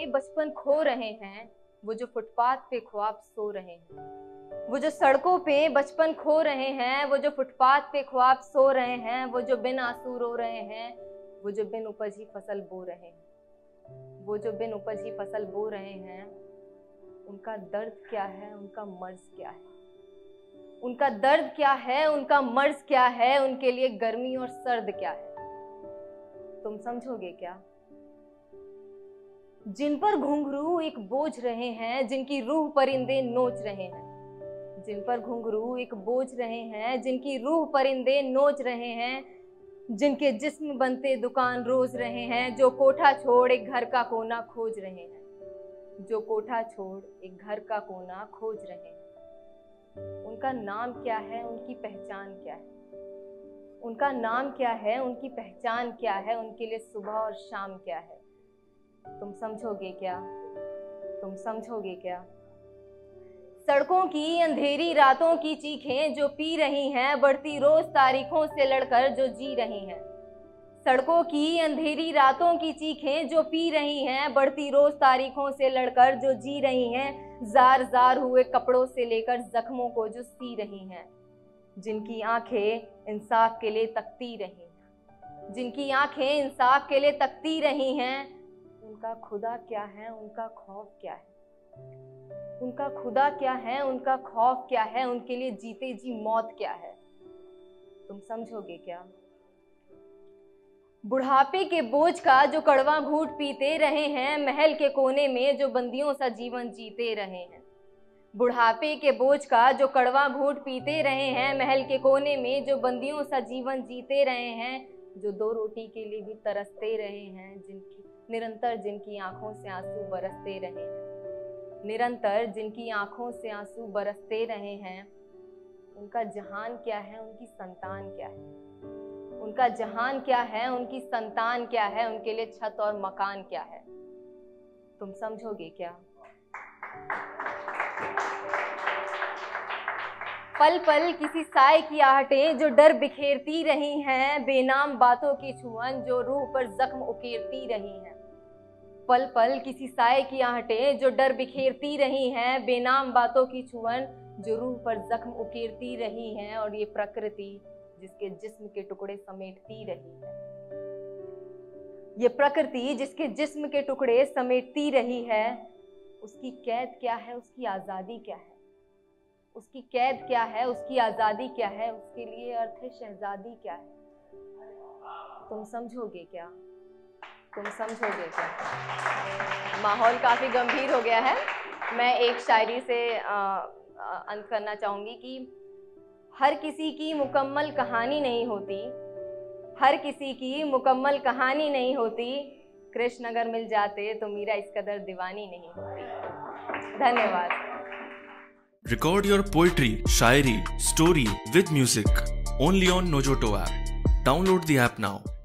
बचपन खो रहे हैं, वो जो फुटपाथ पे ख्वाब सो रहे हैं। वो जो सड़कों पे बचपन खो रहे हैं, वो जो फुटपाथ पे ख्वाब सो रहे हैं। वो जो बिन आंसू रो रहे हैं, वो जो बिन उपजी फसल बो रहे हैं। वो जो बिन उपजी फसल बो रहे हैं, उनका दर्द क्या है, उनका मर्ज क्या है। उनका दर्द क्या है, उनका मर्ज क्या है, उनके लिए गर्मी और सर्द क्या है। तुम समझोगे क्या? जिन पर घुंघरू एक बोझ रहे हैं, जिनकी रूह परिंदे नोच रहे हैं। जिन पर घुंघरू एक बोझ रहे हैं, जिनकी रूह परिंदे नोच रहे हैं। जिनके जिस्म बनते दुकान रोज रहे हैं, जो कोठा छोड़ एक घर का कोना खोज रहे हैं। जो कोठा छोड़ एक घर का कोना खोज रहे हैं। उनका नाम क्या है, उनकी पहचान क्या है। उनका नाम क्या है, उनकी पहचान क्या है, उनके लिए सुबह और शाम क्या है। तुम समझोगे क्या? तुम समझोगे क्या? सड़कों की अंधेरी रातों की चीखें जो पी रही हैं, बढ़ती रोज तारीखों से लड़कर जो जी रही हैं। सड़कों की अंधेरी रातों की चीखें जो पी रही हैं, बढ़ती रोज तारीखों से लड़कर जो जी रही हैं। जार जार हुए कपड़ों से लेकर जख्मों को जो सी रही हैं। जिनकी आंखें इंसाफ के लिए तकती रही हैं, जिनकी आंखें इंसाफ के लिए तकती रही हैं। उनका खुदा क्या है, उनका खौफ क्या है। उनका खुदा क्या है, उनका खौफ क्या है, उनके लिए जीते जी मौत क्या है। तुम समझोगे क्या? बुढ़ापे के बोझ का जो कड़वा घूंट पीते रहे हैं, महल के कोने में जो बंदियों सा जीवन जीते रहे हैं। बुढ़ापे के बोझ का जो कड़वा घूंट पीते रहे हैं, महल के कोने में जो बंदियों सा जीवन जीते रहे हैं। जो दो रोटी के लिए भी तरसते रहे हैं, निरंतर जिनकी आंखों से आंसू बरसते रहे हैं। निरंतर जिनकी आंखों से आंसू बरसते रहे हैं। उनका जहान क्या है, उनकी संतान क्या है। उनका जहान क्या है, उनकी संतान क्या है, उनके लिए छत और मकान क्या है। तुम समझोगे क्या? पल पल किसी साए की आहटें जो डर बिखेरती रही हैं, बेनाम बातों की छुअन जो रूह पर जख्म उकेरती रही हैं। पल पल किसी साए की आहटें जो डर बिखेरती रही हैं, बेनाम बातों की छुअन जो रूह पर जख्म उकेरती रही हैं। और ये प्रकृति जिसके जिस्म के टुकड़े समेटती रही है। ये प्रकृति जिसके जिस्म के टुकड़े समेटती रही है। उसकी कैद क्या है, उसकी आज़ादी क्या है। उसकी कैद क्या है, उसकी आज़ादी क्या है, उसके लिए अर्थ शहजादी क्या है। तुम समझोगे क्या? तुम समझोगे क्या? माहौल काफ़ी गंभीर हो गया है। मैं एक शायरी से अंत करना चाहूँगी कि हर किसी की मुकम्मल कहानी नहीं होती। हर किसी की मुकम्मल कहानी नहीं होती। कृष्ण अगर मिल जाते तो मीरा इस कदर दीवानी नहीं होती। धन्यवाद। Record your poetry, shairi, story with music only on Nojoto app. Download the app now.